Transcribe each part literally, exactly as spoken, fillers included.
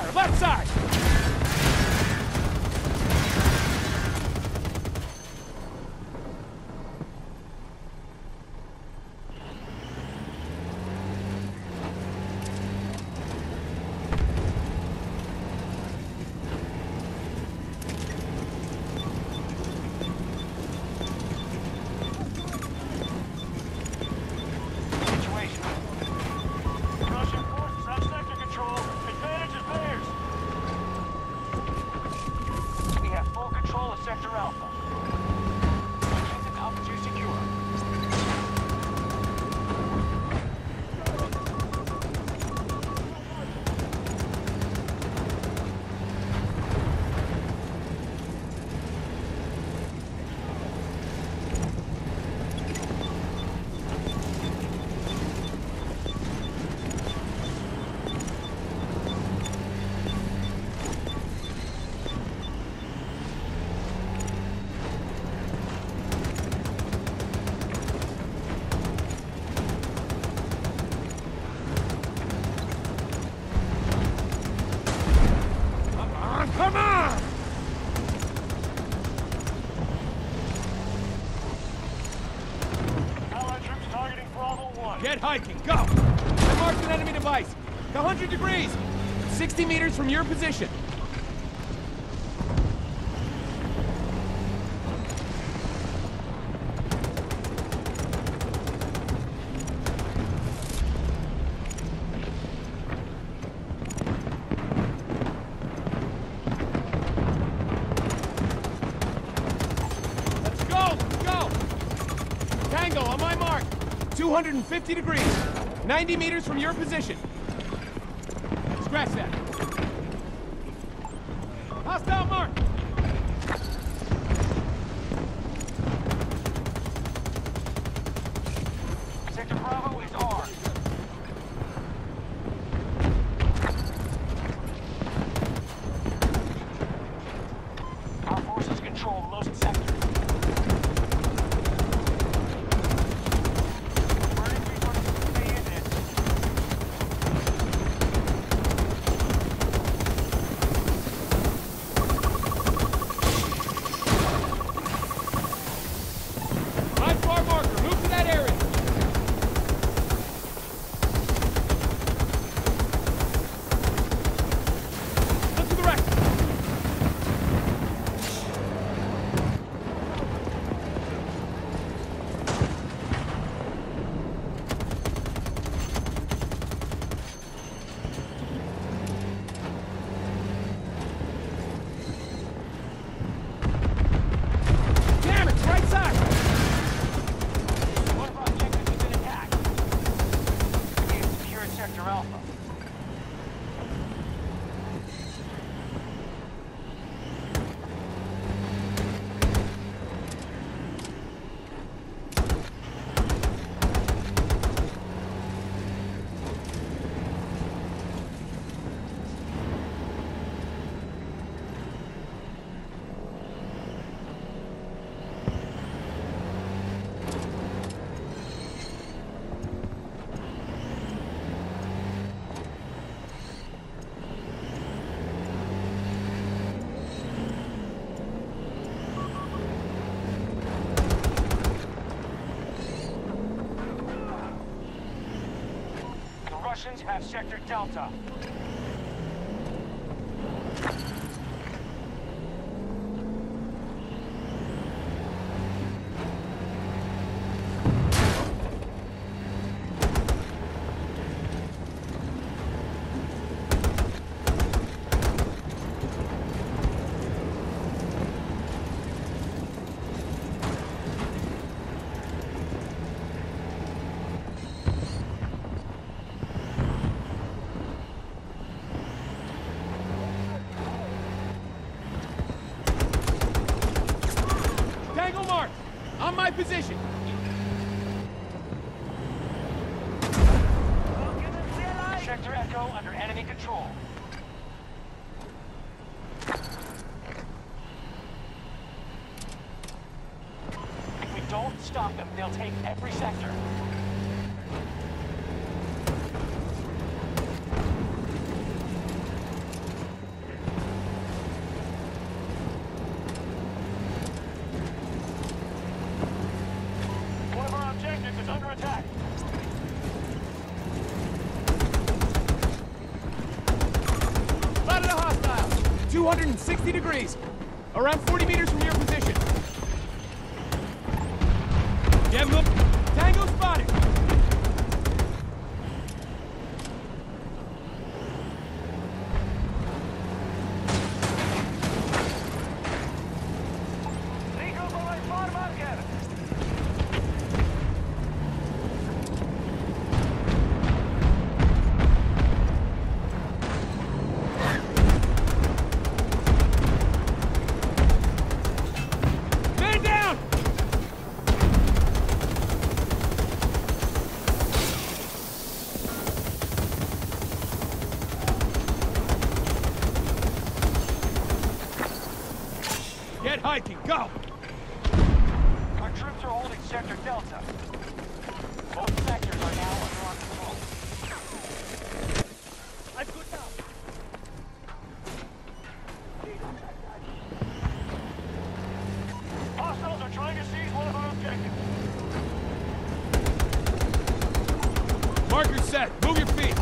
Left side! Get hiking, go! I marked an enemy device. one hundred degrees! sixty meters from your position. Let's go! Let's go! Tango on my mark! two hundred fifty degrees, ninety meters from your position. Scratch that. Hostile mark. Sector Bravo is ours. Our forces control most sectors. Russians have Sector Delta. On my position. Sector Echo under enemy control. If we don't stop them, they'll take every sector. hundred sixty degrees. Around forty meters from your position. Get move. Tango spotted. Get hiking, go! Our troops are holding Sector Delta. Both sectors are now under our control. I'm good now. Hostiles are trying to seize one of our objectives. Marker set. Move your feet.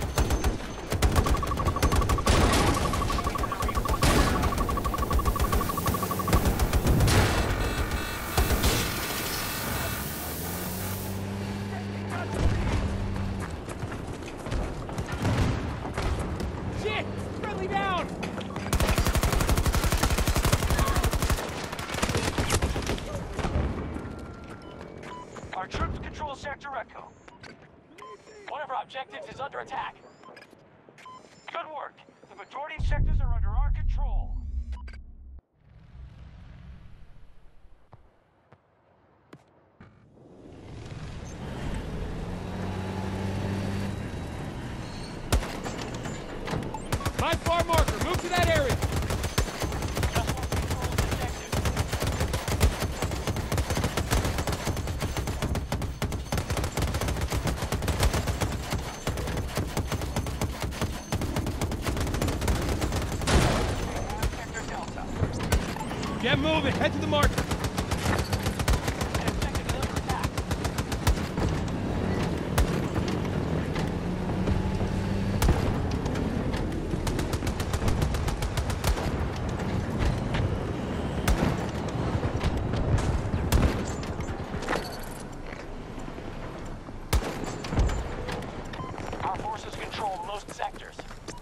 Our troops control Sector Echo. One of our objectives is under attack. Good work. The majority of sectors are under our control. My far marker, move to that area. Just one controls the objective. Sector Delta. Get moving. Head to the marker. An objective is under attack. Our forces control most sectors.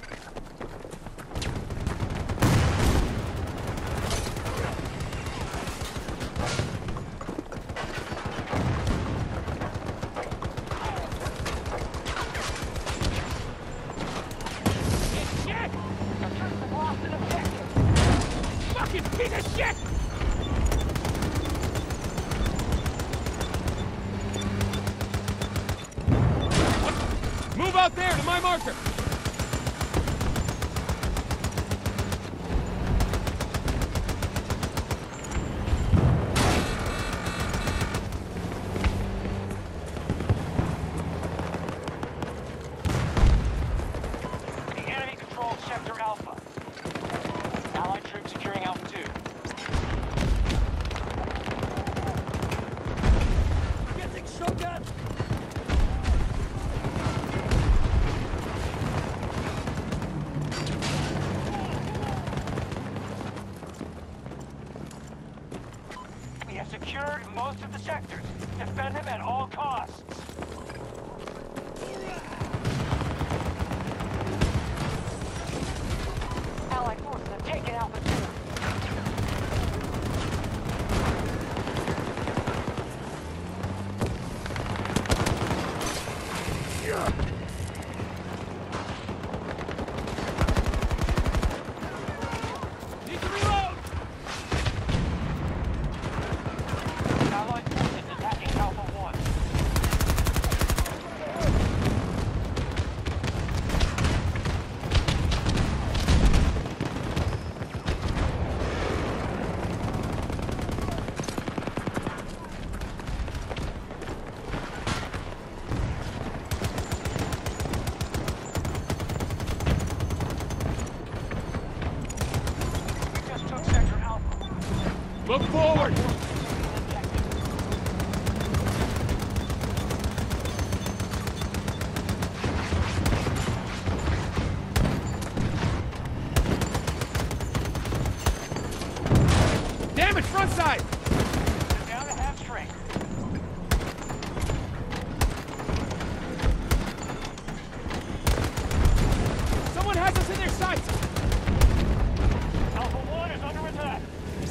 Shit! Our troops have lost an objective. Fucking piece of shit! Move out there to my marker. The enemy controls Sector Alpha. Allied troops securing Alpha two. Getting shotgun! We have secured most of the sectors. Defend them at all costs. Allied forces have taken Alpha two. Need to reload! Allied forces attacking Alpha one. We just took Sector Alpha. Look forward! damage front side! Down to half strength. Someone has us in their sights! Alpha one is under attack.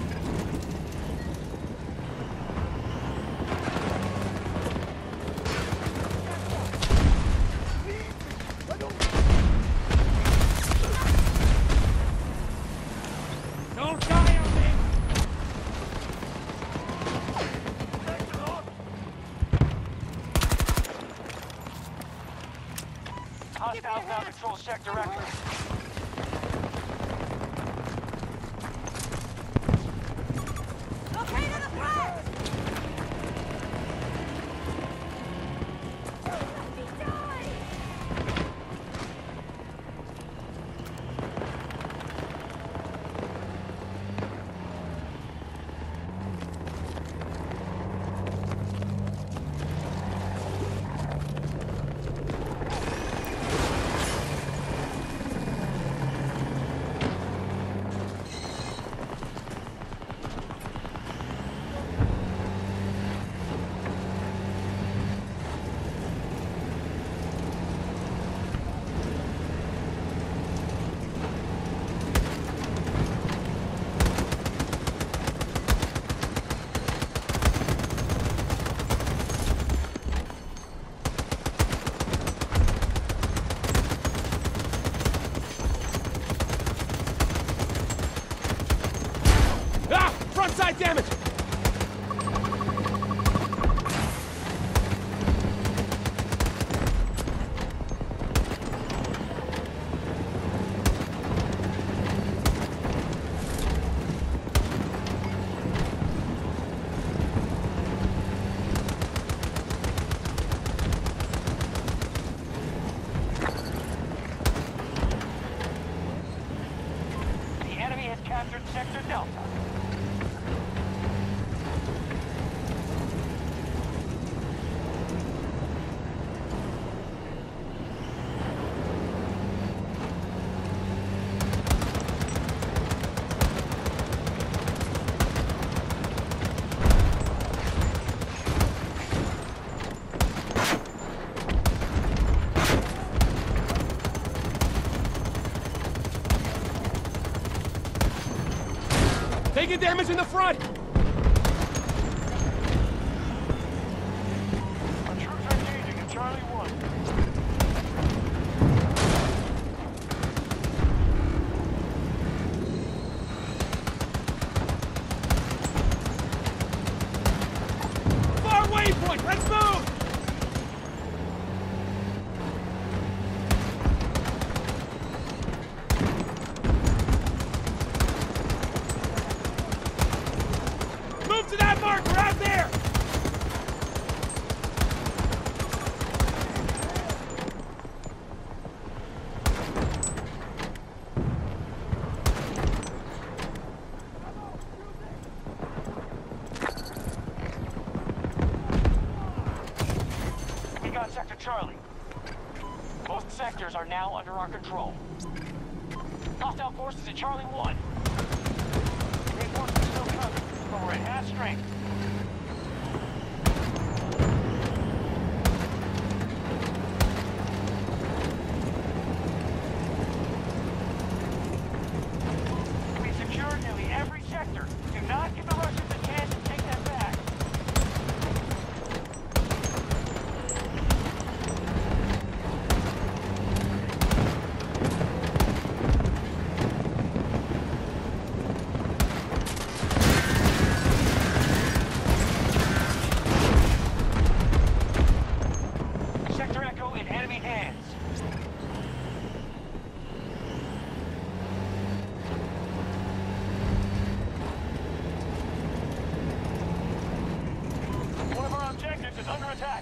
Don't die on me! Hostiles now control sector Echo. Okay to the front! Let me die! Ah! Front side damage! The enemy has captured sector Delta. Taking damage in the front! Our troops are engaging at Charlie one. Far waypoint! Let's move! Move to that mark! We're out there! We got sector Charlie. Both sectors are now under our control. Hostile forces at Charlie one. Reinforcements still coming, but we're at half strength. We secured nearly every sector. Do not give the Russians a chance to take that back. Sector Echo in enemy hands. One of our objectives is under attack.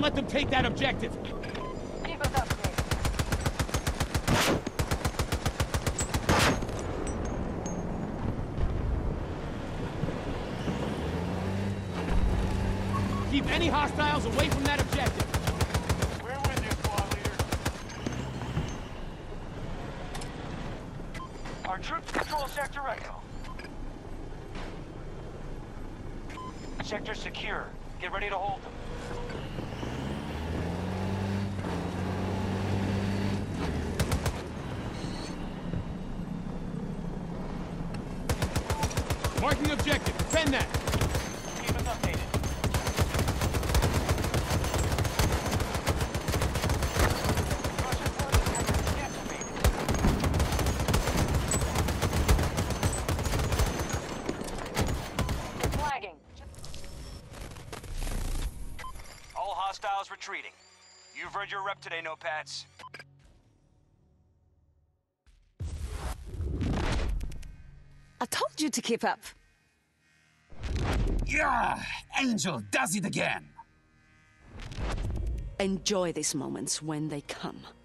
let them take that objective. Keep us updated. Keep any hostiles away from that objective. We're with you, squad leader. Our troops control Sector Echo. Sector secure. Get ready to hold them. Marking objective. Defend that. Keep us updated. Russian forces have been decimated. It's lagging. All hostiles retreating. You've read your rep today, Notepats. I told you to keep up. Yeah, Angel does it again. Enjoy these moments when they come.